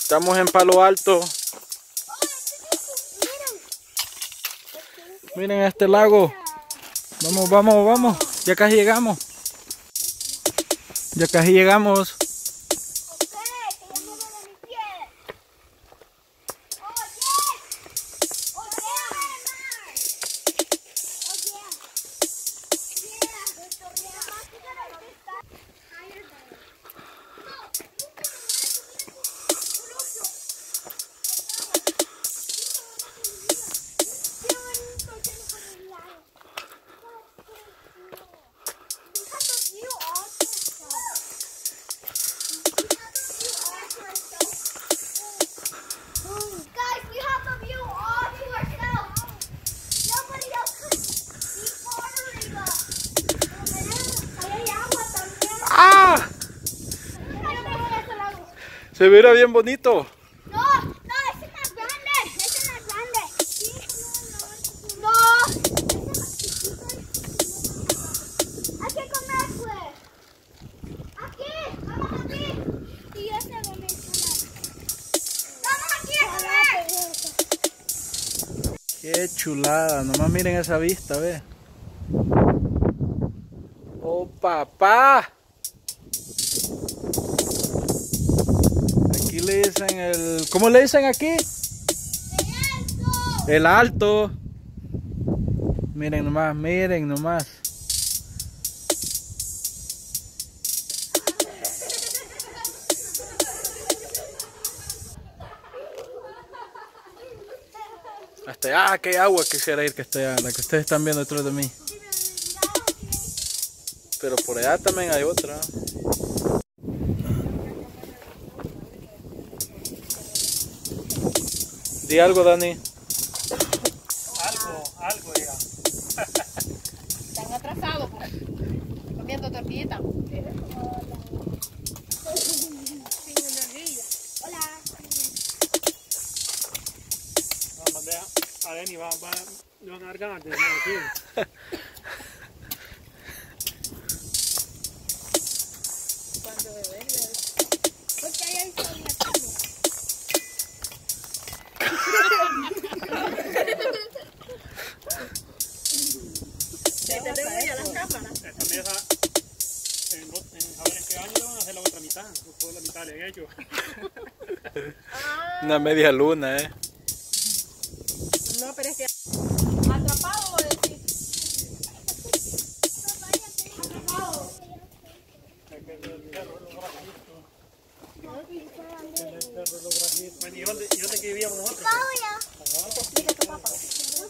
Estamos en Palo Alto. Miren este lago. Vamos, vamos, vamos. Ya casi llegamos. Ya casi llegamos. ¡Ah! Se mira bien bonito. No, no, ese es más grande. Ese es más grande. No. Hay que comer, pues. Aquí, vamos aquí. Y ese dónde está. Vamos aquí a comer. Qué chulada. Nomás miren esa vista, ve. ¡Oh, papá! Aquí le dicen el... ¿Cómo le dicen aquí? El Alto. Miren nomás, miren nomás. Hasta allá, que hay agua quisiera ir que esté allá, la que ustedes están viendo detrás de mí. Pero por allá también hay otra. Di algo, Dani. Algo ya. Están atrasados, pues. Comiendo tortillita. Hola. No, mandé a Denny, le van a dar ganas de aquí. Cuando bebé, Porque ahí hay una cámara. te tengo ya las cámaras. Esta mesa, a ver en qué año le van a hacer la otra mitad. Porque la mitad le han hecho. Una media luna, No, pero es que... Atrapado, voy a decir. Bueno, ¿y dónde que vivíamos nosotros? Vamos ya. Mira tu papá.